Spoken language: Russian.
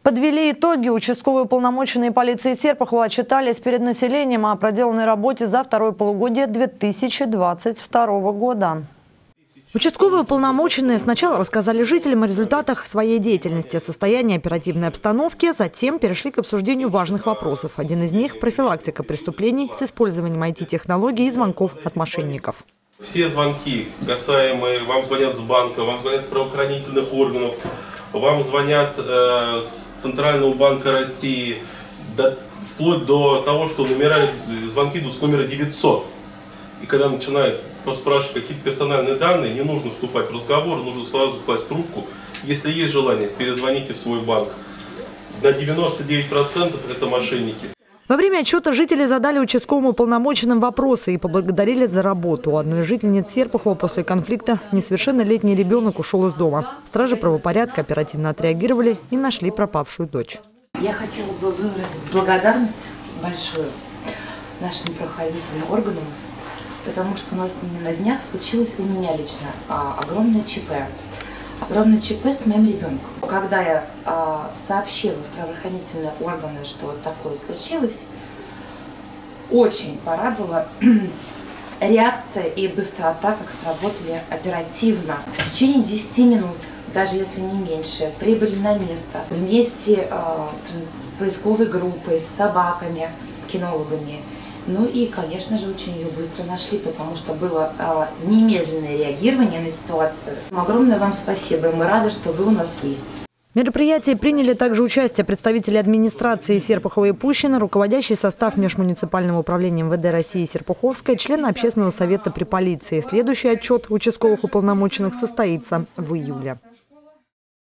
Подвели итоги. Участковые уполномоченные полиции Серпухова отчитались перед населением о проделанной работе за второе полугодие 2022 года. Участковые уполномоченные сначала рассказали жителям о результатах своей деятельности, о состоянии оперативной обстановки, затем перешли к обсуждению важных вопросов. Один из них – профилактика преступлений с использованием IT-технологий и звонков от мошенников. Все звонки, касаемые, вам звонят с банка, вам звонят с правоохранительных органов, вам звонят с Центрального банка России, вплоть до того, что звонки идут с номера 900. И когда начинают спрашивать какие-то персональные данные, не нужно вступать в разговор, нужно сразу класть трубку. Если есть желание, перезвоните в свой банк. На 99% это мошенники. Во время отчета жители задали участковым уполномоченным вопросы и поблагодарили за работу. У одной из жительниц Серпухова после конфликта несовершеннолетний ребенок ушел из дома. Стражи правопорядка оперативно отреагировали и нашли пропавшую дочь. Я хотела бы выразить благодарность большую нашим правоохранительным органам, потому что у нас на днях случилось у меня лично огромное ЧП. Огромное ЧП с моим ребенком. Когда я сообщила в правоохранительные органы, что такое случилось, очень порадовала реакция и быстрота, как сработали оперативно. В течение 10 минут, даже если не меньше, прибыли на место вместе с поисковой группой, с собаками, с кинологами. Ну и, конечно же, очень ее быстро нашли, потому что было немедленное реагирование на ситуацию. Огромное вам спасибо, и мы рады, что вы у нас есть. В мероприятии приняли также участие представители администрации Серпухова и Пущино, руководящий состав межмуниципального управления МВД России Серпуховская, члены общественного совета при полиции. Следующий отчет участковых уполномоченных состоится в июле.